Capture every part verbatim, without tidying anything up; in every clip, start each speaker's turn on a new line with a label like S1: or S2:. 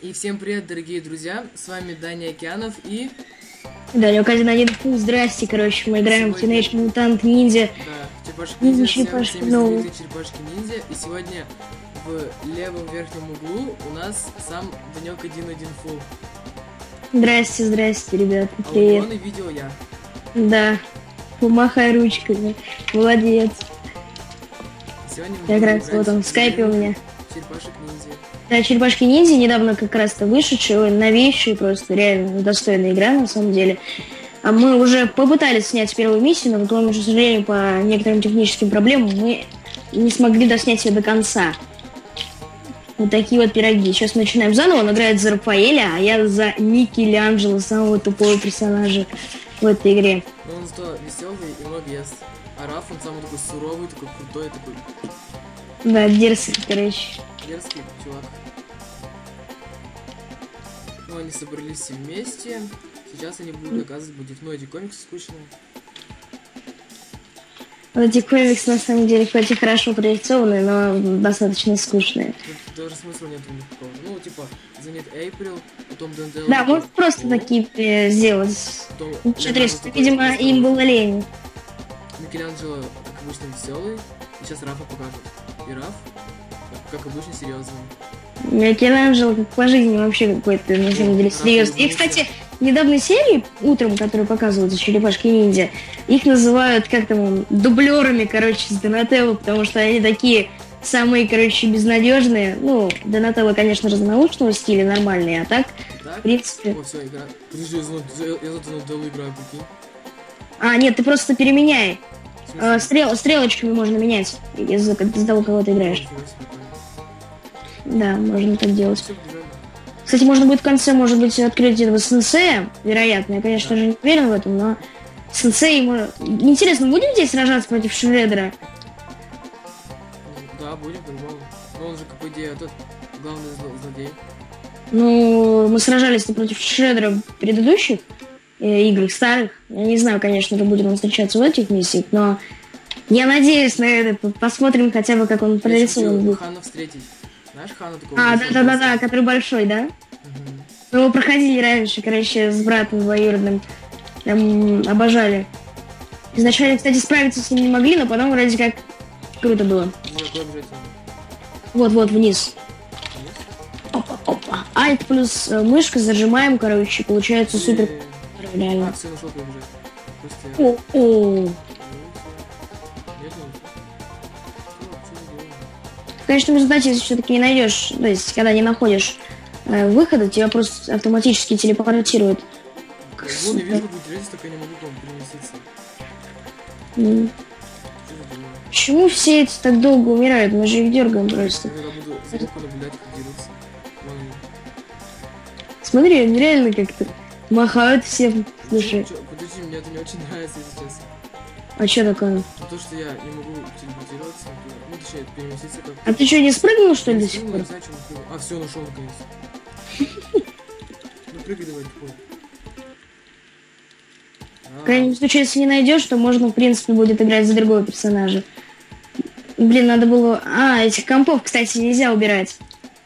S1: И всем привет, дорогие друзья, с вами Даня Океанов и...
S2: Далек один один фу, здрасте, короче, мы играем в Teenage Mutant Ninja.
S1: Да, Черепашки Ниндзя, всем,
S2: Черепашки,
S1: всем
S2: ну...
S1: известные Черепашки Ниндзя. И сегодня в левом верхнем углу у нас сам Данек один один фу.
S2: Здрасте, здрасте, ребята,
S1: А
S2: привет.
S1: он и видео я.
S2: Да, помахай ручками, молодец.
S1: Сегодня мы
S2: Я
S1: будем
S2: играю вот он в скайпе у меня.
S1: Черепашек Ниндзя.
S2: Да, Черепашки Ниндзя недавно как раз-то вышедшие, новейшие, просто реально достойная игра на самом деле. А мы уже попытались снять первую миссию, но, к сожалению, по некоторым техническим проблемам мы не смогли доснять ее до конца. Вот такие вот пироги. Сейчас начинаем заново. Он играет за Рафаэля, а я за Микеланджело, самого тупого персонажа в этой игре.
S1: Но он зато веселый и много ест. А Раф, он самый такой суровый, такой крутой, такой...
S2: Да, дерзкий, короче.
S1: Дерзкий чувак. Ну, они собрались все вместе. Сейчас они будут доказывать будет. Ну, эти комиксы скучные.
S2: Вот эти комиксы на самом деле хоть и хорошо прорисованы, но достаточно скучные.
S1: Тут даже смысла нет у них такого. Ну, типа, занят Эйприл, потом Дентел.
S2: Да, может просто такие э, сделать. Что-то, видимо, им было лень.
S1: Микеланджело, как обычно, веселый. И сейчас Рафа покажет. И Раф, как обычно, серьезный.
S2: Микеланджело как по жизни вообще какой-то, на самом деле, серьезный. И, кстати, недавней серии, утром, которые показывают Черепашки Ниндзя, их называют, как там, дублерами, короче, с Донателло, потому что они такие самые, короче, безнадежные. Ну, Донателло, конечно, разнонаучного стиля, нормальные, а так,
S1: так?
S2: в принципе...
S1: О, все, игра. Подожди, я за Донателло играю, прикинь.
S2: А, нет, ты просто переменяй. А, стрел, стрелочками можно менять из-за из того, кого ты играешь. Да, можно так делать. Кстати, можно будет в конце, может быть, открыть этого сенсея, вероятно. Я, конечно же, не уверен в этом, но сенсей ему... Интересно, будем здесь сражаться против Шреддера?
S1: Да, будем, по-любому. Но он же, как идея, тот главный злодей.
S2: Ну, мы сражались против Шреддера в предыдущих э, играх, старых. Я не знаю, конечно же, будет он встречаться в этих миссиях, но я надеюсь на это. Посмотрим хотя бы, как он прорисован.
S1: Хана встретить. Знаешь, Хана такого?
S2: А, да-да-да-да, который большой, да?
S1: Угу.
S2: Мы его проходили раньше, короче, с братом двоюродным. Там обожали. Изначально, кстати, справиться с ним не могли, но потом вроде как круто было. Вот-вот, вниз. Опа-опа. Альт плюс э, мышка зажимаем, короче, получается супер. Реально.
S1: А, все, нашел, как бежать.
S2: О-о. Конечно, в результате, если все-таки не найдешь, то есть, когда не находишь э, выхода, тебя просто автоматически телепортирует.
S1: Я не вижу, как интересно, только я не могу к вам переместиться.
S2: Mm. Почему все эти так долго умирают? Мы же их дергаем просто.
S1: Я буду сбоку наблюдать, как дерутся.
S2: Смотри, они реально как-то махают всем. Слушай.
S1: Подожди, мне это не очень нравится, если честно.
S2: А что такое?
S1: Ну, то, что я не могу телепортироваться, ну, точнее, переместиться как...
S2: А ты что, не спрыгнул, что ли, до сих пор?
S1: Я знаю, что он... А, все, нашел, наконец. Ну, прыгай давай, такой.
S2: В крайнем случае, если не найдешь, то можно, в принципе, будет играть за другого персонажа. Блин, надо было... А, этих компов, кстати, нельзя убирать.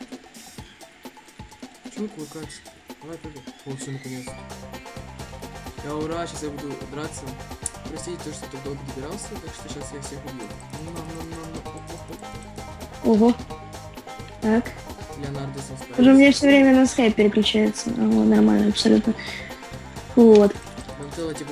S1: Почему кулакаться? Давай, прыгай. О, все, наконец. Я ура, сейчас я буду драться. Простите, то, что так долго добирался, так что сейчас я всех убью.
S2: Ого. Так.
S1: Леонардо сам
S2: Уже у меня все время на скайп переключается. А, вот, нормально, абсолютно. Вот.
S1: Донателло тебе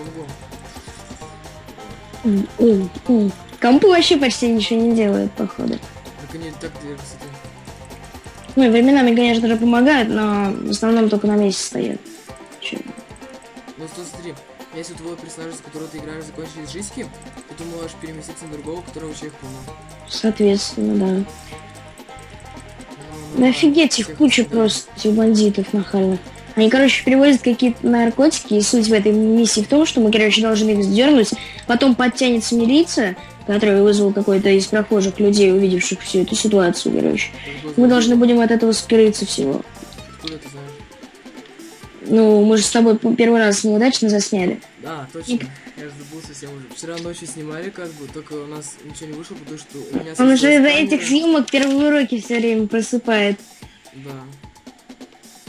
S1: бомбу.
S2: Компу вообще почти ничего не делают, походу.
S1: Так они так двигаются.
S2: Ну и временами, конечно же, помогают, но в основном только на месте стоят. Че?
S1: Ну что, смотри, если у твоего персонажа, с которого ты играешь, закончились жизни, то ты можешь переместиться на другого, которого еще их полно.
S2: Соответственно, да.
S1: Ну,
S2: ну, да офигеть, их куча да. Просто, этих бандитов нахально. Они, короче, перевозят какие-то наркотики, и суть в этой миссии в том, что мы, короче, должны их сдернуть, потом подтянется милиция, которая вызвала какой-то из прохожих людей, увидевших всю эту ситуацию, короче. Мы должны будем от этого скрыться всего.
S1: Откуда ты знаешь?
S2: Ну, мы же с тобой первый раз неудачно засняли.
S1: Да, точно. И... Я же забыл совсем уже. Вчера ночью снимали, как бы, только у нас ничего не вышло, потому что у меня...
S2: Он уже из-за этих съемок первые уроки все время просыпает.
S1: Да.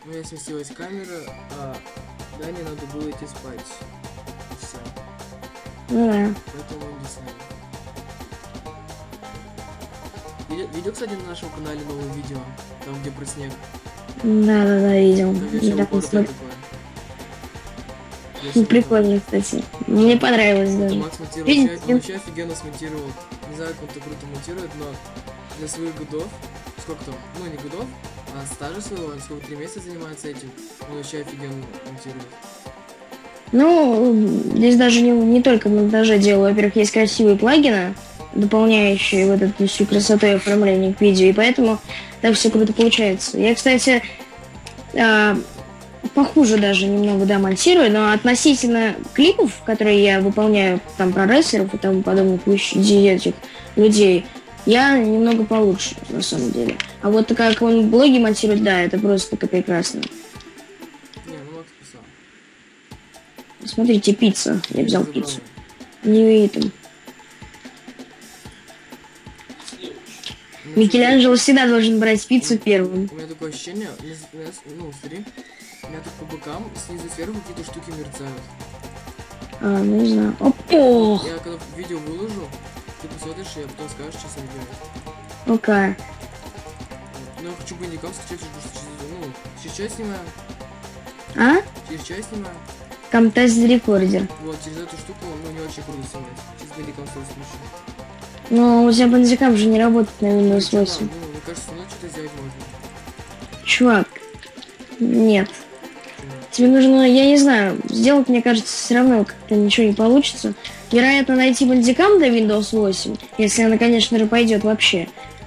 S1: У меня сместилась камера, а Дане надо было идти спать. И все.
S2: Ну да.
S1: Поэтому не знаю. Видел, видел, кстати, на нашем канале новое видео, там где про снег.
S2: Да, да, да, видел.
S1: Там где все
S2: Да,
S1: упоротое
S2: смотр-
S1: такое.
S2: Ну, прикольно, кстати. Мне понравилось даже.
S1: Макс монтировал,
S2: Видите?
S1: вообще- он вообще офигенно смонтировал. Не знаю, как он так круто монтирует, но для своих годов, сколько там, ну не годов, а стажа своего, он сколько, три месяца занимается этим, он вообще офигенно монтирует.
S2: Ну, здесь даже не, не только в монтаже дело. Во-первых, есть красивые плагины, дополняющие вот эту всю красоту и оформление к видео, и поэтому так все круто получается. Я, кстати, а, похуже даже немного, да, монтирую, но относительно клипов, которые я выполняю там про рестлеров и тому подобных вещей, этих людей, я немного получше, на самом деле. А вот как он блоги монтирует, да, это просто так прекрасно.
S1: Не, ну Макс писал.
S2: Смотрите, пицца. Я взял
S1: Забрал.
S2: пиццу. Не видим.
S1: Ну,
S2: Микеланджело всегда должен брать пиццу первым.
S1: У меня такое ощущение, у меня- у меня- ну, смотри, у меня тут по бокам, снизу и сверху какие-то штуки мерцают.
S2: А, ну не знаю. Опа!
S1: Я когда видео выложу, ты посмотришь, и я потом скажешь, что с ним делать.
S2: Пока.
S1: Ну, я хочу бандикам скачать, потому что через, ну, через час снимаем,
S2: А?
S1: через час снимаем.
S2: Камтест рекордер.
S1: Вот, через эту штуку, ну, не очень круто снимать. Через бандикам стоит включить.
S2: Но у тебя бандикам же не работает на Windows
S1: Ну,
S2: восемь.
S1: ну, мне кажется, ну, что-то сделать можно.
S2: Чувак. Нет.
S1: Почему?
S2: Тебе нужно, я не знаю, сделать, мне кажется, все равно как-то ничего не получится. Вероятно, найти бандикам до Windows восемь, если она, конечно же, пойдет вообще.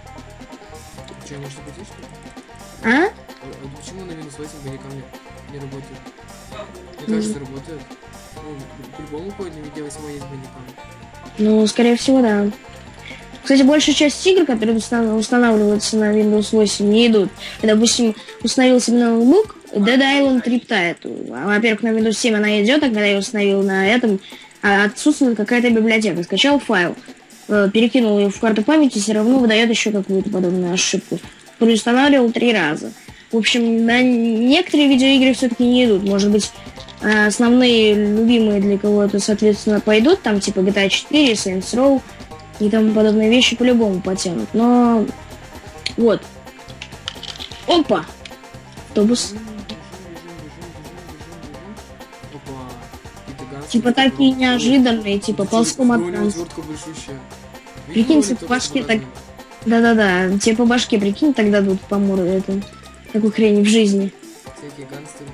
S1: Что, может быть, есть что-то?
S2: А?
S1: А, а почему на Windows восемь бандикам не, не работает? Мне кажется, работает. Ну, по-любому ходит на видео восемь есть бандикам.
S2: Ну, скорее всего, да. Кстати, большая часть игр, которые установ- устанавливаются на Windows восемь, не идут. Я, допустим, установил себе на ноутбук Dead Island Riptide. Во-первых, на Windows семь она идет, а когда я установил на этом, а, отсутствует какая-то библиотека. Скачал файл, э, перекинул ее в карту памяти, все равно выдает еще какую-то подобную ошибку. Переустанавливал три раза. В общем, на некоторые видеоигры все-таки не идут. Может быть, э, основные, любимые для кого-то, соответственно, пойдут, там типа джи ти эй четыре, Saints Row и тому подобные вещи по-любому потянут. Но вот. Опа! Автобус.
S1: Бежим, бежим, бежим, бежим, бежим, бежим. Опа. Какие-то ганцы.
S2: Типа такие неожиданные, типа ползком от нас.
S1: Свертка большущая.
S2: Прикинь,
S1: Видел,
S2: типа,
S1: они
S2: башки
S1: только
S2: так-
S1: разные?
S2: Да-да-да, тебе по башке, прикинь, тогда дадут по морде это. Такой хрени в жизни.
S1: Всякие гангстеры.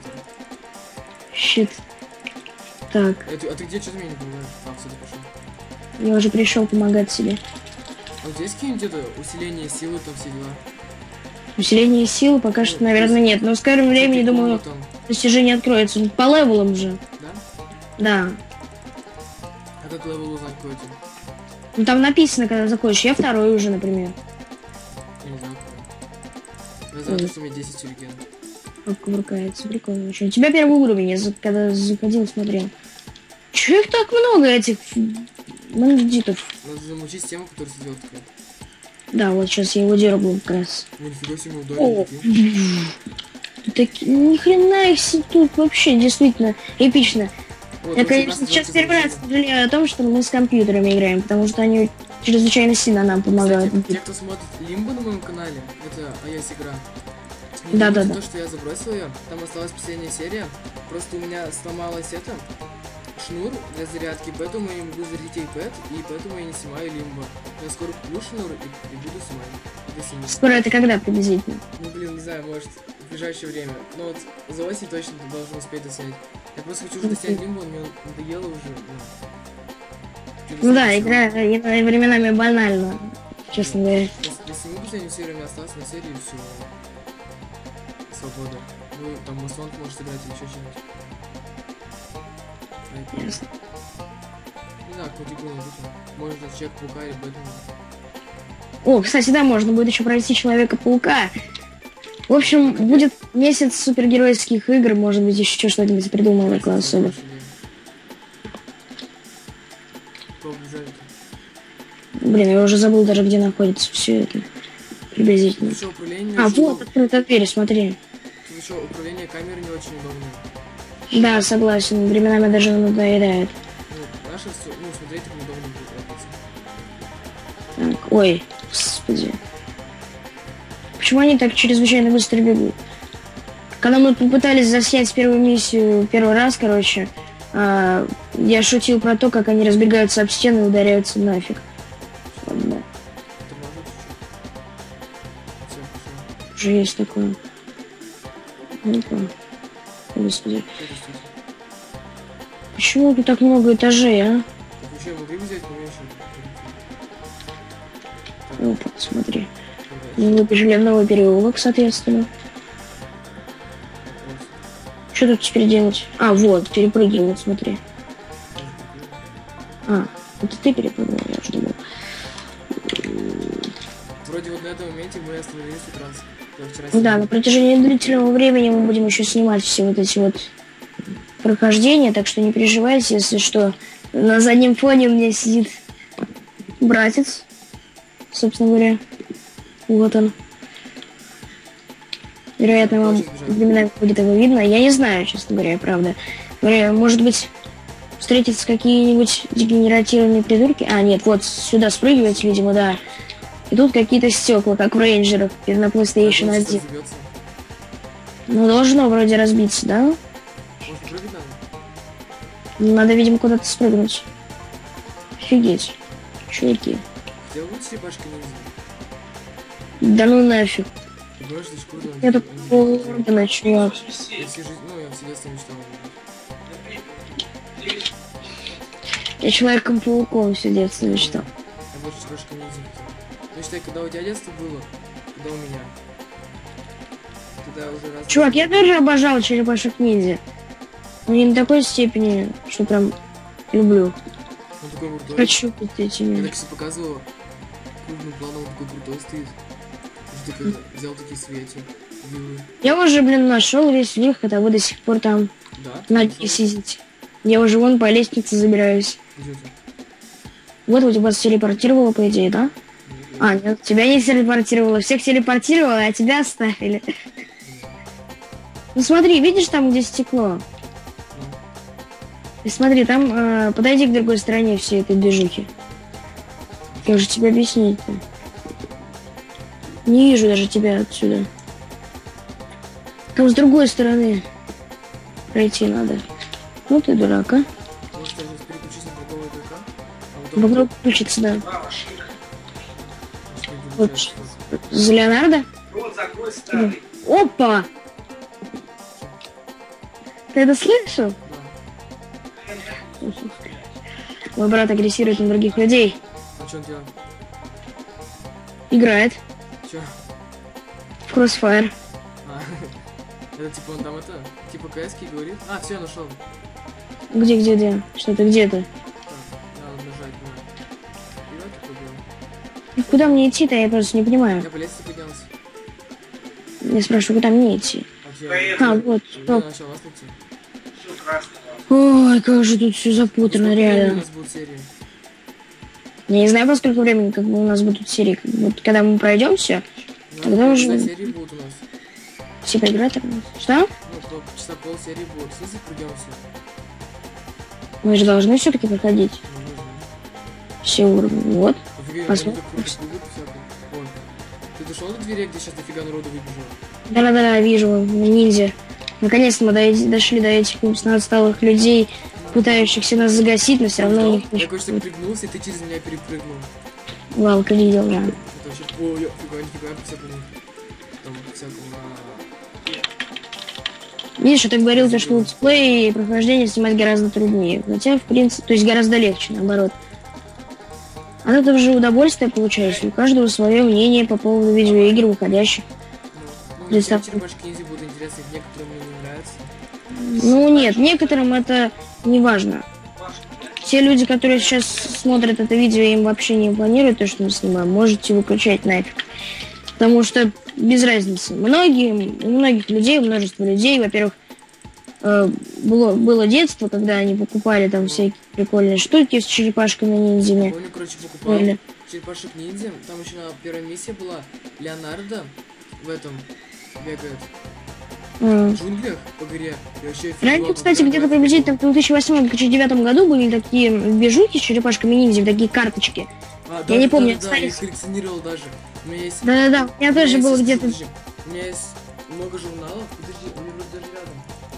S2: Щит. Так,
S1: А ты, а ты где, что ты меня не понимаешь? А, все, ты пошел.
S2: я уже пришел помогать себе.
S1: А у тебя есть какие-нибудь это усиление силы, там все дела?
S2: Усиление силы пока что, наверное, нет. Но в скором времени,
S1: Всякие
S2: думаю,
S1: комбо там,
S2: достижение откроется. По левелам же.
S1: да?
S2: Да.
S1: А как левел узнать какой то?
S2: Ну там написано, когда закончишь. Я второй уже, например.
S1: Я не знаю какой. Я знаю,
S2: Ой.
S1: что у меня десять сюрикен.
S2: Как кувыркается. Прикольно очень. У тебя первый уровень, я за- когда заходил, смотрел. Чё их так много, этих бандитов?
S1: Надо замучить тему, которая сидел такая.
S2: Да, вот сейчас я его дергаю как раз.
S1: Ну нифига себе
S2: О,
S1: ударили. прикинь.
S2: так ни хрена их си- тут вообще действительно эпично.
S1: Вот,
S2: Я,
S1: он
S2: конечно,
S1: прекрасно
S2: сейчас
S1: называется
S2: первый раз
S1: замучение.
S2: сожалею о том, что мы с компьютерами играем, потому что они чрезвычайно сильно нам помогают.
S1: Кстати, те, кто смотрит Лимбо на моем канале, это iOS игра. Не
S2: Да,
S1: думайте
S2: да,
S1: то, что я забросил ее. Там осталась последняя серия. Просто у меня сломалась это шнур для зарядки, поэтому я не могу зарядить iPad, и поэтому я не снимаю Лимбо. Я скоро куплю шнур и, и буду снимать. Это сниму.
S2: Скоро это когда приблизительно?
S1: Ну блин, не знаю, может в ближайшее время. Но вот за осень точно должен успеть доснять. Я просто хочу уже доснять Лимбо, мне надоело уже. Ну,
S2: Ну да,
S1: Чё,
S2: игра иногда временами банально, честно говоря.
S1: Если, если мы последнюю серию, у меня осталось на серии, все. Свобода. Ну, там маслонку можешь сыграть или еще что-нибудь. Ай,
S2: Ясно.
S1: Не знаю, какую игру найдут. Может, Человек-паука или Бэтмена.
S2: О, кстати, да, можно будет еще пройти Человека-паука. В общем, будет месяц супергеройских игр, может быть, еще что-нибудь придумаю такое особо. Блин, я уже забыл даже, где находится все это. Приблизительно. А, вот, открыта дверь, смотри.
S1: Ты еще управление камерой не очень удобное.
S2: Да, согласен, временами даже надоедает.
S1: Ну, наше все, ну, смотреть так неудобно будет.
S2: Так, ой, господи. Почему они так чрезвычайно быстро бегут? Когда мы попытались заснять первую миссию первый раз, короче, а, я шутил про то, как они разбегаются об стену и ударяются нафиг. Да. Уже есть такое. Ну-ка. Господи. Почему тут так много этажей, а? Опа, смотри. Мы выбежали в новый переулок, соответственно. Что тут теперь делать? А, вот, перепрыгивать, смотри. А, это ты перепрыгнул, я уже думал.
S1: Вроде вот на этом моменте мы остановились как раз.
S2: Да, на протяжении длительного времени мы будем еще снимать все вот эти вот прохождения, так что не переживайте, если что. На заднем фоне у меня сидит братец, собственно говоря. Вот он. Вероятно, вам временами будет его видно. Я не знаю, честно говоря, правда. Может быть, встретятся какие-нибудь дегенеративные придурки. А, нет, вот сюда спрыгивать, видимо, да. И тут какие-то стекла, как в рейнджерах на PlayStation один. Ну, должно вроде разбиться, да? Надо, видимо, куда-то спрыгнуть. Офигеть. Чуваки. Да ну нафиг. Это полгода, чувак. Я Человеком-пауком все детство мечтал.
S1: Я больше Чебашка ниндзя хотел. Ну считай, когда у тебя детство было, когда у меня. Тогда уже раз...
S2: Чувак, я тоже обожал черепашек ниндзя. Но не на такой степени, что прям люблю.
S1: Он такой крутой.
S2: Хочу быть этими.
S1: Я так все показывал. Крупным планом он такой крутой стоит. Ты как взял такие свети. Вилы.
S2: Я уже, блин, нашел весь выход, а вы до сих пор там
S1: Да?
S2: на дне сидите. Я уже вон по лестнице забираюсь.
S1: Где ты?
S2: Вот у тебя телепортировало, по идее, да? Нет, а, нет, тебя не телепортировало. Всех телепортировало, а тебя оставили. Ну смотри, видишь там, где стекло? И смотри, там э, подойди к другой стороне всей этой движухи. Я уже тебе объяснить-то. Не вижу даже тебя отсюда. Там с другой стороны пройти надо. Ну ты дурак, а? Попробуй включиться, да. Вот. За Леонардо? Опа! Ты это слышал? Мой брат агрессирует на других людей.
S1: А что он делает?
S2: Играет.
S1: Чё?
S2: В Crossfire.
S1: А, это типа он там это, типа КСки говорит? А, все, нашел.
S2: Где, где, где? Что-то где-то.
S1: Надо нажать на...
S2: И куда мне идти-то, я просто не понимаю.
S1: Я по лестнице поднялся.
S2: Я спрашиваю, куда мне идти? А, вот.
S1: Я начал вас найти.
S2: Ой, как же тут все запутано, реально.
S1: У нас будет серия?
S2: Я не знаю, по сколько времени как бы у нас будут серии. Вот когда мы пройдем все,
S1: ну,
S2: тогда уже...
S1: серии будут у нас.
S2: Все поиграть? Что?
S1: Ну, часа пол серии будут. Если пройдемся.
S2: Мы же должны все-таки проходить.
S1: Ну,
S2: все уровни. Вот.
S1: Посмотрим. Ты дошел до двери, где сейчас дофига народу выбежало?
S2: Да-да-да, вижу, ниндзя. Наконец-то мы дошли до этих умственно отсталых людей, пытающихся нас загасить, но все равно у них...
S1: Я, конечно, прыгнулся, и ты через меня перепрыгнул.
S2: Валка видел, да.
S1: Это вообще... О, я фига, нифига, всякому... Там, всякому...
S2: Видишь, я так говорил, что летсплей и прохождение снимать гораздо труднее. Хотя, в принципе, то есть гораздо легче, наоборот. А это уже удовольствие получается. У каждого свое мнение по поводу видеоигр выходящих.
S1: Ну, ну черепашки ниндзя будут интересны, некоторым мне не нравятся.
S2: Ну нет, некоторым это не важно. Те люди, которые сейчас смотрят это видео, им вообще не планируют то, что мы снимаем, можете выключать нафиг. Потому что без разницы. Многие, у многих людей, у множества людей, во-первых, э, было, было детство, когда они покупали там всякие прикольные штуки с черепашками-ниндзями.
S1: Я помню, короче, покупал Или... черепашек-ниндзя. Там еще на первой миссии была Леонардо в этом бегает.
S2: М.
S1: в джунглях по горе. Я вообще
S2: Раньше,
S1: офигевал,
S2: кстати,
S1: как
S2: где-то
S1: график
S2: приблизительно
S1: был.
S2: в две тысячи восьмом — две тысячи девятом году были такие движухи с черепашками ниндзя, такие карточки.
S1: А,
S2: Я не
S1: да,
S2: помню,
S1: да, да, я их
S2: остались.
S1: коллекционировал даже. У меня есть...
S2: Да-да-да, у меня
S1: у
S2: тоже
S1: есть,
S2: было
S1: подожди,
S2: где-то.
S1: подожди. У меня есть много журналов. Подожди, у меня вроде даже рядом.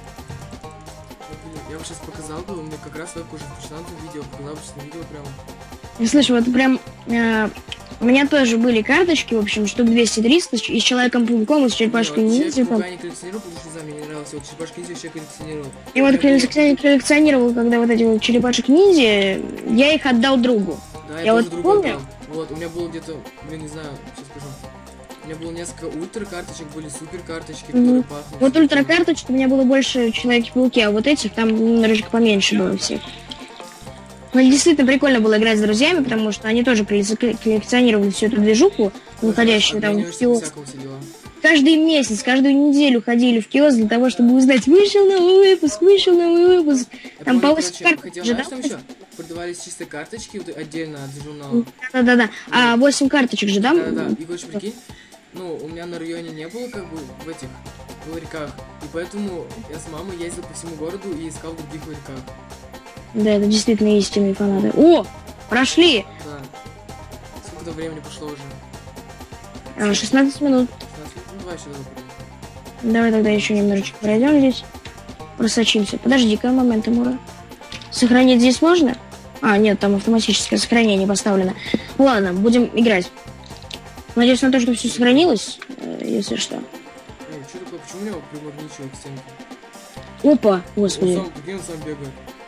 S1: Вот, блин, я вам сейчас показал бы, у меня как раз вебка уже включена на видео, показал бы сейчас на видео прям.
S2: Я слышу, вот прям э, у меня тоже были карточки, в общем, штук двести-триста и с Человеком-пауком, и с черепашкой
S1: Не, вот
S2: ниндзя.
S1: Человек-паука я не коллекционировал, потому что, не знаю, мне не нравился. Вот черепашки ниндзя вообще коллекционировал.
S2: И вот
S1: У меня было-
S2: коллекционировал, коллекционировал, когда вот эти вот черепашек ниндзя, я их отдал другу.
S1: Да, я,
S2: Я
S1: тоже
S2: вот
S1: другу
S2: помню.
S1: отдал. Вот, у меня было где-то, блин, не знаю, сейчас скажу. У меня было несколько ультра карточек, были супер карточки,
S2: Мгм.
S1: которые пахнут.
S2: Вот ультра карточек у меня было больше Человеки-пауки, а вот этих там немножечко поменьше было всех. Но действительно прикольно было играть с друзьями, потому что они тоже коллекци- коллекционировали всю эту движуху, выходящую там в киоск.
S1: Всякого все дела.
S2: Каждый месяц, каждую неделю ходили в киоск для того, чтобы узнать, вышел новый выпуск, вышел новый выпуск.
S1: Я
S2: Там
S1: помню,
S2: по восемь
S1: короче,
S2: карт
S1: хотел,
S2: ожидал.
S1: знаешь, там еще продавались чисто карточки вот отдельно от журнала.
S2: Да-да-да. А восемь карточек же, да?
S1: Да-да-да. И, короче, прикинь, ну, у меня на районе не было, как бы, в этих, в ларьках. И поэтому я с мамой ездил по всему городу и искал в других ларьках.
S2: Да, это действительно истинные фанаты. О, прошли!
S1: Да. Сколько-то времени пошло уже?
S2: А, шестнадцать минут.
S1: шестнадцать минут? Ну, давай сюда запрыгнем.
S2: Давай тогда еще немножечко пройдем здесь. Просочимся. Подожди-ка, момент, Амура. Сохранить здесь можно? А, нет, там автоматическое сохранение поставлено. Ладно, будем играть. Надеюсь на то, что все сохранилось, э, если что.
S1: Эй, что такое? Почему меня примагничивает к стенке?
S2: Опа,
S1: Он
S2: господи.
S1: сам, прикинь, он сам бегает.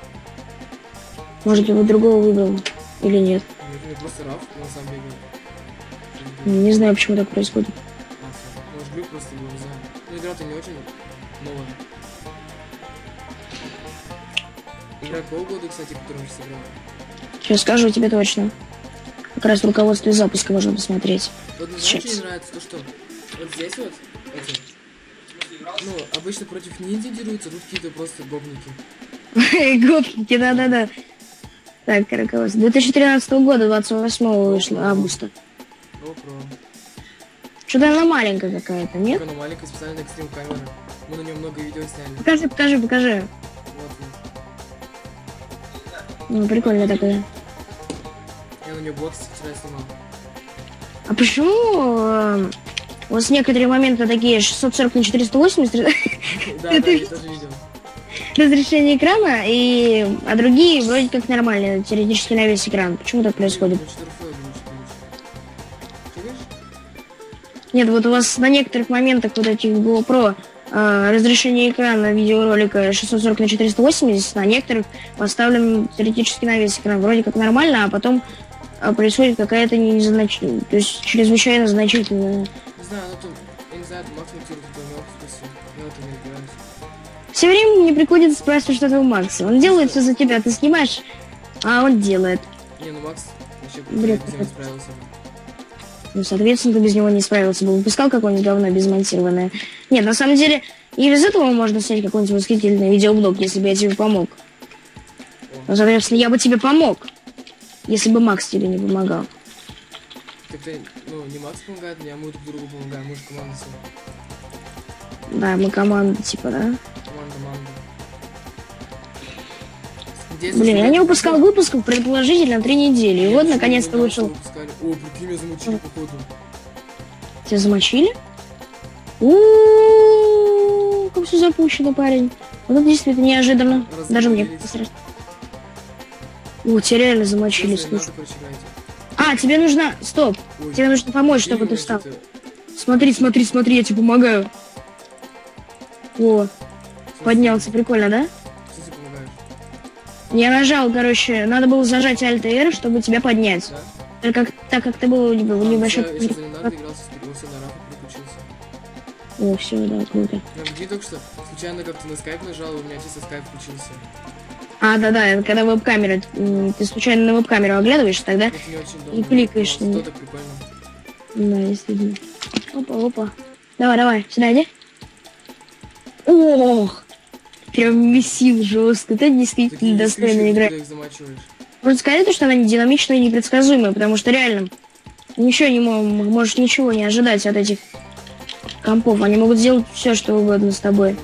S2: Может, я вот другого выбрал или нет.
S1: Нет, у меня просто раф, и он сам бегает.
S2: Не знаю, почему так происходит.
S1: А, всё. Может, глюк просто был, не знаю. Ну, игра-то не очень новая. Игра какого года, кстати, которую мы сейчас играем?
S2: Сейчас скажу тебе точно. Как раз в руководстве запуска можно посмотреть.
S1: Вот мне знаешь,
S2: Сейчас.
S1: что мне нравится? То, что вот здесь вот эти, ну, обычно против ниндзя дерутся, тут какие-то просто гопники.
S2: Гопники, да-да-да. Так, руководство. две тысячи тринадцатого года, двадцать восьмого вышло, августа.
S1: GoPro.
S2: Что-то она маленькая какая-то, нет?
S1: Только она маленькая, специально экстрим камера. Мы на нем много видео сняли.
S2: Покажи, покажи, покажи.
S1: Вот, вот.
S2: Ну, прикольно такое.
S1: Я на нее бокс вчера снимал.
S2: А почему э, у вас некоторые моменты такие шестьсот сорок на четыреста восемьдесят
S1: Да, да, я тоже видел.
S2: разрешение экрана, и, а другие вроде как нормальные, теоретически на весь экран? Почему так происходит?
S1: Ну, четыре эф пи эс лучше, конечно. Что говоришь?
S2: Нет, вот у вас на некоторых моментах вот этих GoPro э, разрешение экрана видеоролика шестьсот сорок на четыреста восемьдесят, на некоторых поставлен теоретически на весь экран. Вроде как нормально, а потом э, происходит какая-то незначительная, то есть чрезвычайно значительная.
S1: Не знаю, ну там, я не знаю, это Макс монтирует, это у него в смысле. Я в этом не разбираюсь.
S2: Все время мне приходится спрашивать что-то у Макса. Он делает все за тебя, ты снимаешь, а он делает.
S1: Не, ну Макс вообще
S2: Бред
S1: без него не справился.
S2: Ну, соответственно, ты без него не справился бы. Выпускал какое-нибудь говно безмонтированное. Нет, на самом деле, и без этого можно снять какой-нибудь восхитительный видеоблог, если бы я тебе помог. Ну, соответственно, я бы тебе помог, если бы Макс тебе не помогал.
S1: Так-то, ну, не Макс помогает мне, а мы друг другу помогаем, мы же команда сегодня.
S2: Да, мы команда, типа, да?
S1: Команда, команда. Здесь
S2: Блин,
S1: уже
S2: я не
S1: вот-
S2: выпускал выпусков предположительно три недели. И
S1: Нет,
S2: вот,
S1: почему
S2: наконец-то
S1: мы не
S2: вышел.
S1: выпускали? О, прикинь, меня замучили, походу.
S2: Тебя замочили? У-у-у, как все запущено, парень. Вот это действительно неожиданно. Даже мне
S1: Разговорились.
S2: как-то страшно. О, тебя реально замочили,
S1: Честно,
S2: слушай.
S1: надо, короче, играть.
S2: А, тебе нужно... Стоп.
S1: Ой,
S2: Тебе нужно помочь,
S1: сильно
S2: чтобы ты
S1: меня
S2: встал.
S1: что-то-
S2: Смотри, смотри, смотри, я тебе помогаю. О,
S1: что
S2: поднялся, прикольно, да?
S1: Что ты помогаешь?
S2: Я нажал, короче, надо было зажать Alt-R, чтобы тебя поднять.
S1: Да?
S2: Так как, так как ты был в
S1: А,
S2: небольшой...
S1: я сейчас за Ленардо играл, перевелся на рафа, переключился.
S2: О, все, да, круто.
S1: Я прикинь, только что случайно как-то на скайп нажал, и у меня чисто скайп включился.
S2: А, да-да, это когда веб-камера, м, ты случайно на веб-камеру оглядываешься, тогда...
S1: Это не очень удобно.
S2: И кликаешь
S1: но
S2: на
S1: зато
S2: неё.
S1: так прикольно.
S2: Да, действительно. Опа, опа. Давай, давай, сюда иди. Ох! Прям месил жестко. Это действительно
S1: Такие
S2: достойная
S1: искрички,
S2: игра.
S1: когда их замачиваешь.
S2: Можно сказать, что она не динамичная и непредсказуемая, потому что реально ничего не мо- можешь ничего не ожидать от этих компов. Они могут сделать все, что угодно с тобой.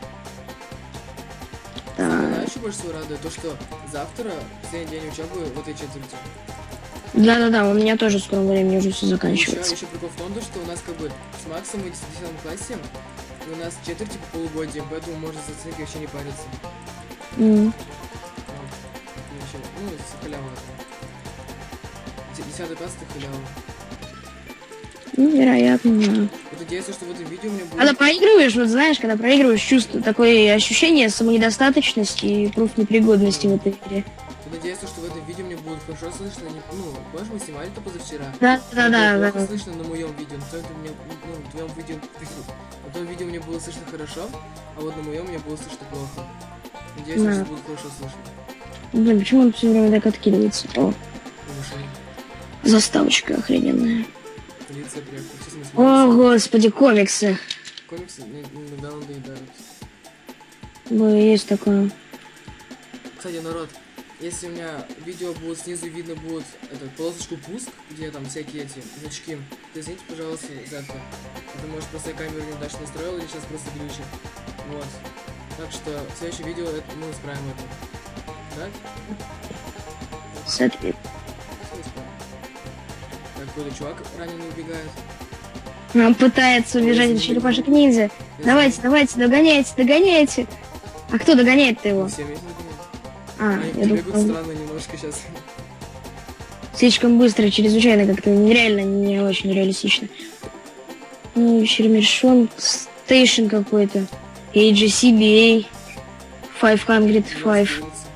S1: Меня еще больше всего радует то, что завтра, последний день учебы в этой четверти.
S2: Да-да-да, у меня тоже в скором времени уже все заканчивается.
S1: Еще, еще прикол в том, что у нас как бы с Максом мы в десятом классе, и у нас четверти по полугодию, поэтому можно за оценки вообще не париться.
S2: Mm.
S1: Вот. Вообще, ну, с халява. Десятый класс это халява.
S2: Ну, вероятно, да.
S1: Вот надеюсь, что в этом видео у меня будет...
S2: Когда проигрываешь, вот знаешь, когда проигрываешь, чувство, такое ощущение самонедостаточности и пруф непригодности в этой игре.
S1: Надеюсь, что в этом видео мне будет хорошо слышно. Не, ну, помнишь, мы снимали это позавчера?
S2: Да, да, да,
S1: плохо
S2: да.
S1: слышно на моем видео. На твоем, мне, ну, на твоем видео, на твоем видео мне было слышно хорошо, а вот на моем мне было слышно плохо. Надеюсь,
S2: Да.
S1: что будет хорошо слышно.
S2: Блин, почему он все время так откидывается? О, заставочка охрененная.
S1: Полиция приехала. Сейчас мы смотрим.
S2: О, господи, комиксы.
S1: Комиксы иногда надоедают.
S2: Ну, есть такое.
S1: Кстати, народ, если у меня видео будет снизу видно будет эту полосочку пуск, где там всякие эти значки, то извините, пожалуйста, за это. Это может просто я камеру неудачно настроил или сейчас просто глючит. Вот. Так что в следующем видео это, мы исправим это. Да?
S2: Смотри.
S1: Все исправим. Так, какой-то чувак раненый убегает.
S2: Он пытается убежать от черепашек ниндзя. Давайте, давайте, догоняйте, догоняйте. А кто догоняет-то его?
S1: Все вместе догоняют.
S2: А,
S1: Они
S2: я
S1: бегут
S2: думал,
S1: странно немножко сейчас.
S2: слишком быстро, чрезвычайно как-то нереально, не очень реалистично. Ну, Чермершон, Стейшн какой-то. эй джи си би эй. пятьсот пять.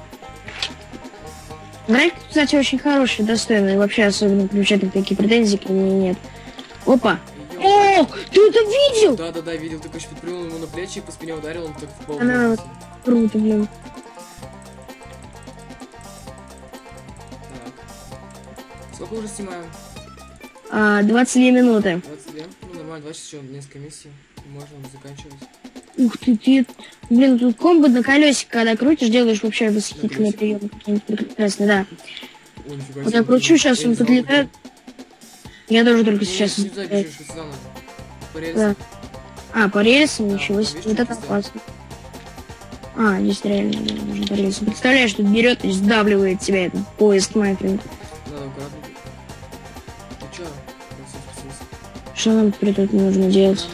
S2: График, кстати, очень хороший, достойный. И вообще, особенно включать такие претензии к нему нет. Опа! О, ты это видел?
S1: Да, да, да, видел, только еще подпрыгнул ему на плечи и по спине ударил, он так в пол.
S2: Она вот круто, блин.
S1: Так. Сколько уже снимаем?
S2: А, двадцать две минуты.
S1: двадцать две? Ну, нормально, двадцать еще несколько миссий. И можно заканчивать.
S2: Ух ты, ты. Блин, тут комбо на колесике, когда крутишь, делаешь вообще восхитительные приемы. Какие-нибудь прекрасные, да.
S1: Ой, нифига
S2: Вот
S1: себе.
S2: я кручу, сейчас
S1: Я
S2: он
S1: не знал,
S2: подлетает. Я тоже только
S1: Не,
S2: сейчас.
S1: не знаю, бежишь, сюда надо. По рельсам.
S2: Да. А, по рельсам,
S1: Да,
S2: ничего
S1: видишь,
S2: себе. Вот это
S1: как здесь
S2: опасно. А, здесь реально да, нужно по рельсам. Представляешь, тут берет и сдавливает тебя этот поезд, Майфрин.
S1: Надо аккуратно. Ты чё? Я всё спустился.
S2: Что нам теперь тут нужно делать?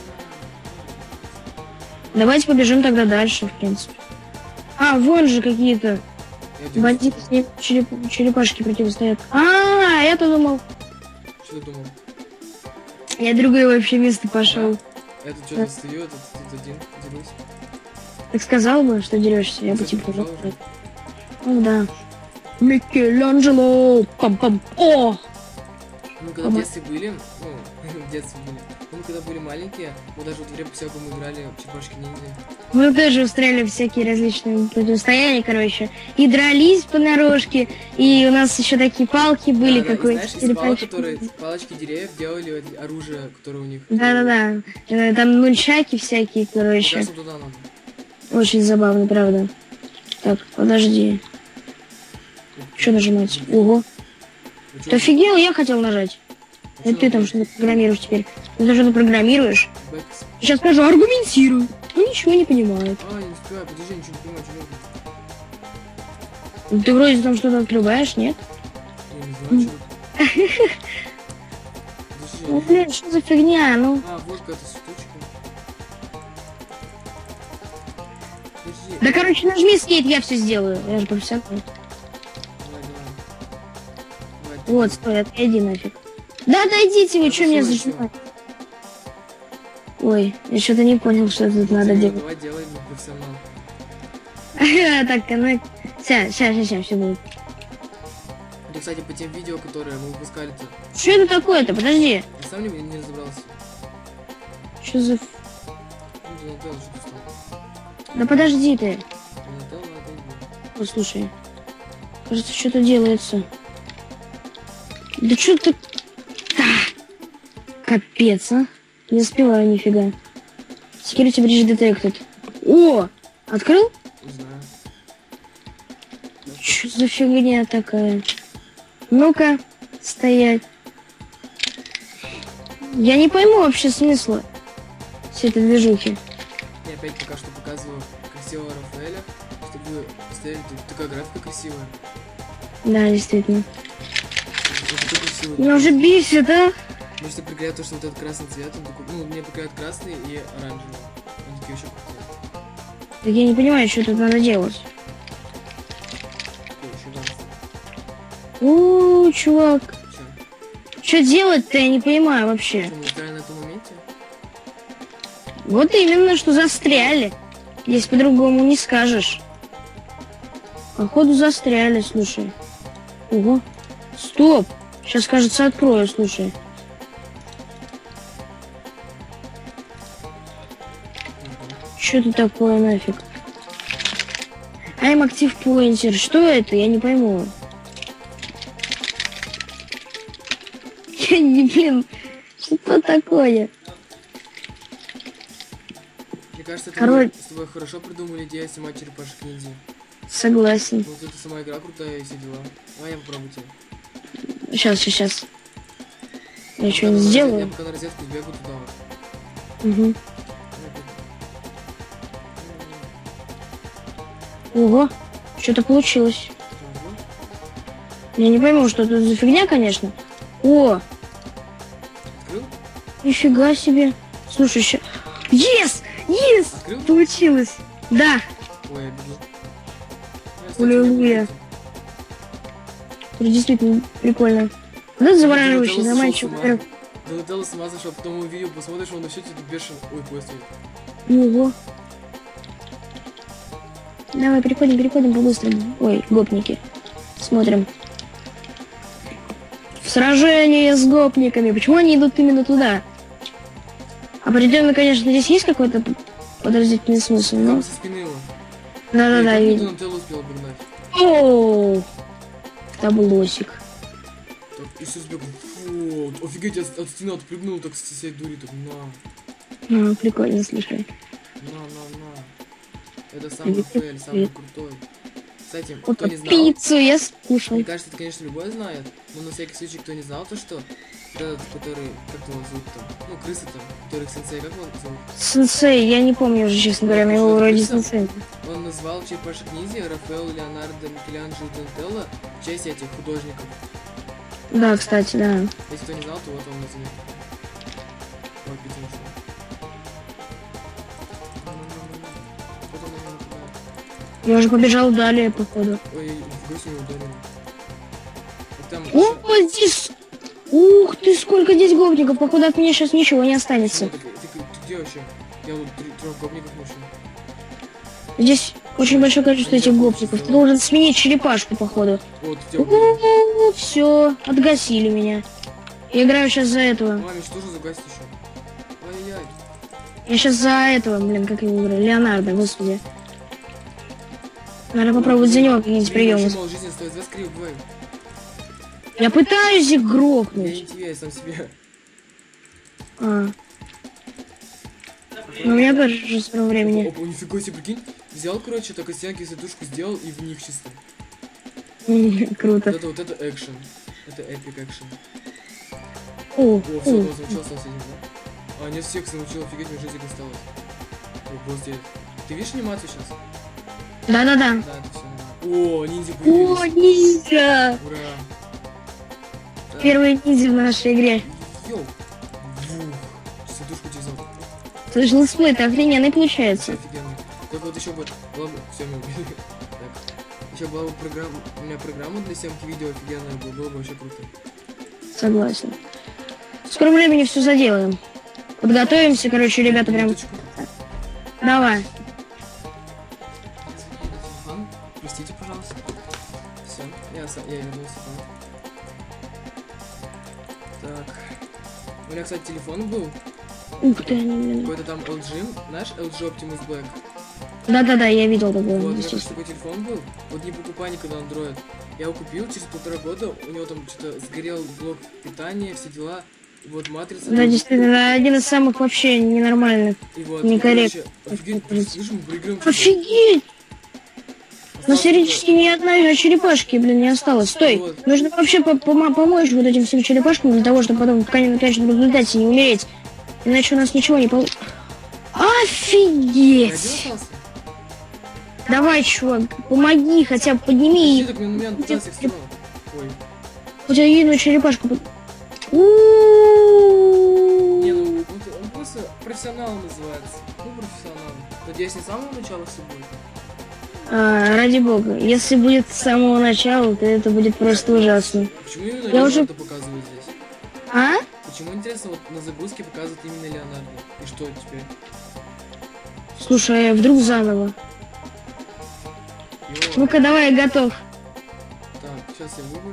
S2: Давайте побежим тогда дальше, в принципе. А, вон же какие-то
S1: Я делаю.
S2: бандиты с ним череп- черепашки противостоят. А, я-то думал.
S1: Что ты думал?
S2: Я другое вообще место пошел.
S1: Я тут что-то стою, тут, тут один дерусь.
S2: Так сказал бы, что дерешься, я бы
S1: Кстати,
S2: типа...
S1: пожалуйста.
S2: Ну да. Микеланджело! Пам-пам! О!
S1: Мы когда в детстве были, ну, в детстве были, ну, мы когда были маленькие, мы даже вот в репу всякую мы играли в черепашки ниндзя.
S2: Мы тоже устраивали всякие различные противостояния, короче. И дрались понарошке, и у нас еще такие палки были,
S1: Да, да, и
S2: какой-то
S1: знаешь, из палок, которые, палочки деревьев делали эти оружие, которое у них.
S2: Да-да-да. Э, Там нунчаки всякие,
S1: Мне
S2: короче.
S1: кажется, туда надо.
S2: Очень забавно, правда. Так, подожди. Что нажимать? Ого.
S1: Вы
S2: Ты
S1: чё,
S2: офигел? Я хотел нажать.
S1: вы
S2: Это
S1: чё
S2: ты там
S1: делаете?
S2: что-то программируешь теперь. Ты там что-то программируешь?
S1: Бэкс.
S2: Сейчас скажу, аргументируй. Ну ничего не понимает.
S1: А, я не успеваю, подожди, ничего не понимаю, что нужно.
S2: Ну, ты вроде там что-то открываешь, нет?
S1: Я не знаю, что это.
S2: Ну
S1: Подожди.
S2: блин, что за фигня? Ну.
S1: А, вот какая-то штучка. Подожди.
S2: Да короче, нажми скейт, я все сделаю. Я же профессионал.
S1: Давай, давай. Давай, ты-
S2: Вот, стой, отойди нафиг. Да отойдите, вы
S1: Да
S2: что меня
S1: постой,
S2: зажимаете? Ой, я что-то не понял, что тут надо
S1: Дима,
S2: делать.
S1: Давай делай, ну, профессионал.
S2: Так, ну, сейчас, сейчас, сейчас, все будет.
S1: Это, кстати, по тем видео, которые мы выпускали-то.
S2: Что это такое-то? Подожди.
S1: Я сам не, не разобрался.
S2: Что за... ф-
S1: Ну, Донателло что-то стало.
S2: Да подожди ты.
S1: Донателло, это не было.
S2: Послушай. Кажется, что-то делается. Да что ты... Да. Капец, а. Не успеваю нифига. Security Bridge Detected. О! Открыл?
S1: Не знаю.
S2: Что за фигня такая? Ну-ка, стоять. Я не пойму вообще смысла. все это движухи.
S1: Я опять пока что показываю красивого Рафаэля, чтобы вы посмотрели, тут такая графика красивая.
S2: Да, действительно.
S1: Вот такой красивый.
S2: Меня уже бесит, а?
S1: Мне что прикольно то, что вот этот красный цвет, он такой, ну, мне прикольно красный и оранжевый. Они такие очень крутые.
S2: Так я не понимаю, что тут надо делать.
S1: Такой еще красный.
S2: У, чувак.
S1: Че?
S2: Что делать-то, я не понимаю вообще.
S1: Что, мы застряли на этом моменте?
S2: Вот именно, что застряли. Здесь по-другому не скажешь. Походу застряли, слушай. Ого. Стоп. Сейчас, кажется, открою, слушай. Что это такое нафиг? I'm Active Pointer. Что это? Я не пойму. Я не, блин. Что такое?
S1: Мне кажется, это
S2: Король.
S1: мы с тобой хорошо придумали идею снимать черепашек ниндзя.
S2: Согласен.
S1: Вот это сама игра крутая и все дела. Давай я попробую тебя.
S2: Сейчас, сейчас, сейчас. Я
S1: Я
S2: что-нибудь
S1: пока на розет-
S2: сделаю?
S1: Я пока на розетку сбегу туда вот.
S2: Угу.
S1: Давай,
S2: Ого. Что-то получилось.
S1: попробуй.
S2: Я не пойму, что это за фигня, конечно. О,
S1: Открыл?
S2: нифига себе. Слушай, еще... Yes! Yes!
S1: Открыл?
S2: Получилось. Да.
S1: Ой, я бегу. Я, кстати, не
S2: Аллилуйя.
S1: буду.
S2: Это действительно прикольно. Да, завораживающе,
S1: Донателло
S2: заманчиво.
S1: сошел с ума. Донателло с ума зашел, потом увидел, посмотришь, он на счете тут бешен. Ой, поезд едет.
S2: Ого. Давай, переходим, переходим по-быстрому. Ой, гопники. Смотрим. Сражение с гопниками. Почему они идут именно туда? Определенно, конечно, здесь есть какой-то подразительный смысл, но...
S1: Там со спины его.
S2: Да-да-да,
S1: Эй,
S2: я
S1: как
S2: видел.
S1: Донателло успел обогнать?
S2: Оу! Таблосик.
S1: Так, и все сбегал. Фу, офигеть, от, от стены отпрыгнул, так с всей дури, так на,
S2: А, прикольно, слушай.
S1: на, на, на. Это самый
S2: Привет,
S1: Рафаэль, самый
S2: привет.
S1: крутой. Кстати,
S2: Вот
S1: кто не знал,
S2: пиццу я скушал.
S1: мне кажется, это, конечно, любой знает, но на всякий случай, кто не знал, то что этот, который, как его зовут там, ну, крыса там, который сенсей, как его зовут?
S2: Сенсей, я не помню уже, честно говоря, но его вроде
S1: Крыса?
S2: сенсей.
S1: Он назвал черепашек ниндзя Рафаэло, Леонардо, Микеланджело и Донателло в честь этих художников.
S2: Да, кстати, да.
S1: Если кто не знал, то вот он назовет. Ой, пицца нашел. Кто-то на меня нападает.
S2: Я уже побежал далее, походу.
S1: Ой, в грудь меня ударил. Вот там
S2: О, здесь... Ух ты, сколько здесь гопников. Походу от меня сейчас ничего не останется.
S1: Почему? Ты, ты- ты где вообще? Я вот три- трех гопников нашел.
S2: Здесь очень большое количество этих гопников. Ты должен сменить черепашку, походу.
S1: Вот, тебя убили.
S2: Все, отгасили меня. Я играю сейчас за этого.
S1: Маме, что же загасить еще? Ай-яй.
S2: Я сейчас за этого, блин, как его играю. Леонардо, господи. Надо попробовать за него какие-нибудь приемы.
S1: Очень мало жизни осталось, два скрипа, бывай.
S2: Я пытаюсь их
S1: Я
S2: грохнуть.
S1: не тебе, я сам себе.
S2: А. Но у меня тоже уже скоро времени.
S1: Опа, нифига себе, прикинь. Взял, короче, так стенки сетушку сделал и в них чисто.
S2: Круто.
S1: Вот это вот это экшен. Это эпик экшен.
S2: О,
S1: О, все,
S2: о.
S1: он научился с этим, да? А, нет, всех научил, офигеть, мне жизнь осталось. О, босс делает. Ты видишь анимацию сейчас?
S2: Да-да-да.
S1: Да, это все нормально. О, ниндзя
S2: О,
S1: появились.
S2: ниндзя!
S1: Ура. Так,
S2: Первый ниндзя в нашей игре.
S1: йоу. Вух. Сетушку тебе взял.
S2: Слышал, летсплей, это охрененный получается.
S1: Офигенно. Только вот еще бы была бы... Все, меня убили. Так. Еще была бы программа... У меня программа для съемки видео офигенная была, было бы вообще круто.
S2: Согласен. В скором времени все заделаем. Подготовимся, короче, ребята, прям...
S1: Минуточку.
S2: Давай.
S1: Извини, на телефон. Простите, пожалуйста. Все, я, сам- я вернулся к вам. Так. У меня, кстати, телефон был.
S2: Ух ты, они, блин.
S1: Какой-то там эл джи, наш эл джи Optimus Black.
S2: Да-да-да, я видел такое.
S1: Вот, у меня, короче,
S2: естественно.
S1: такой телефон был. Вот не покупай никогда Android. Я его купил через полтора года. У него там что-то сгорел блок питания, все дела. И вот матрица.
S2: Да,
S1: там.
S2: действительно, да, один из самых вообще ненормальных.
S1: И вот,
S2: некорректно.
S1: и, короче, офигеть, слышим, мы проиграем.
S2: Офигеть! На
S1: Осталось
S2: серединке ни одной черепашки, блин, не осталось. Стой!
S1: Вот.
S2: Нужно вообще по- помо- помочь вот этим всем черепашкам для того, чтобы потом в конечном результате не умереть. Иначе у нас ничего не получится.
S1: Ты один
S2: Офигеть!
S1: остался?
S2: Давай, чувак, помоги, хотя бы подними.
S1: Подожди, так меня, меня пытался их сломать. Ой.
S2: У тебя единую черепашку.
S1: Не,
S2: У-у-у.
S1: ну он, он просто профессионал называется. Ну, профессионал. Надеюсь, не с самого начала все будет.
S2: А, ради бога, если будет с самого начала, то это будет просто ужасно.
S1: Почему именно
S2: Я
S1: Леонардо
S2: уже-
S1: показывают здесь?
S2: А?
S1: Почему, интересно, вот на загрузке показывают именно Леонардо? И что теперь?
S2: Слушай, а вдруг заново?
S1: Йо.
S2: Ну-ка, давай, я готов.
S1: Так, сейчас я выберу.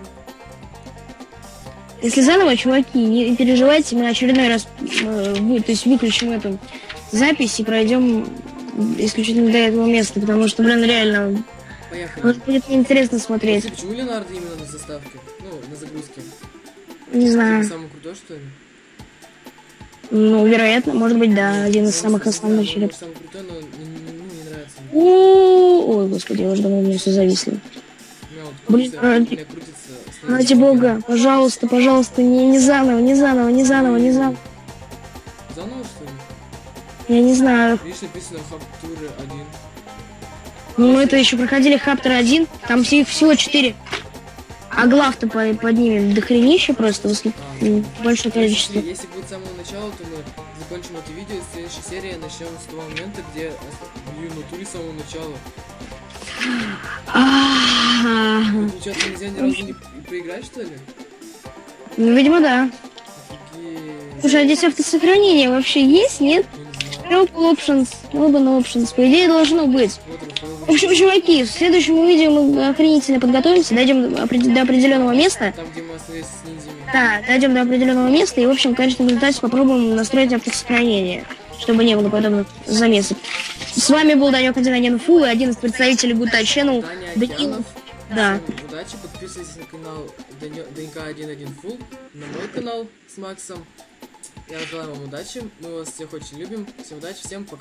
S2: Если заново, чуваки, не переживайте, мы очередной раз э, вы, то есть выключим эту запись и пройдем исключительно до этого места, потому что, блин, реально,
S1: Поехали.
S2: вот будет неинтересно смотреть.
S1: Кстати, почему Леонардо именно на заставке? Ну, на загрузке.
S2: Не знаю.
S1: Типа самый крутой, что ли?
S2: Ну, вероятно, может быть, да, один из
S1: Ну,
S2: самых
S1: не
S2: основных
S1: знаю,
S2: череп.
S1: может, самый крутой, но не, не- ну, не нравится мне.
S2: О, ой, господи, я уже давно у меня все зависло.
S1: У меня вот
S2: Блин,
S1: крутится,
S2: ради-
S1: у меня крутится основной
S2: Ради
S1: чемпион.
S2: бога, пожалуйста, пожалуйста, не, не заново, не заново, не заново, не заново.
S1: Заново, что ли?
S2: Я не знаю.
S1: Видишь, написано Хаптуры один.
S2: Ну, мы это еще проходили Хаптер один, там все- их всего четыре. А глав-то по- поднимем дохренища просто, если
S1: А,
S2: м, большое количество.
S1: Если, если будет с самого начала, то мы закончим это видео, и следующая серия начнем с того момента, где бью натуре с самого начала.
S2: А,
S1: Ну, получается, нельзя ни разу не проиграть, что ли?
S2: Ну, видимо, да.
S1: Офигеть.
S2: Слушай, а здесь автосохранение вообще есть, нет?
S1: Я не знаю.
S2: Help options, open options, по идее должно быть.
S1: Вот Рафаэл
S2: В общем, чуваки, в следующем видео мы охренительно подготовимся, дойдем до опре- до определенного места.
S1: Там, где мы остановились с ниндзями.
S2: Да, дойдем до определенного места и, в общем, в конечном результате попробуем настроить автосохранение, чтобы не было подобных замесов. С вами был Данек один один Фу и один из представителей Гута Channel.
S1: Таня
S2: Данил.
S1: Океанов.
S2: Да.
S1: Всем удачи, подписывайтесь на канал ДНК один один Full, на мой канал с Максом. Я желаю вам удачи, мы вас всех очень любим. Всем удачи, всем пока.